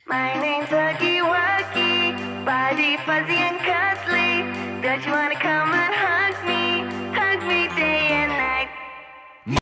My name's Huggy Wuggy, body fuzzy and cuddly. Don't you wanna come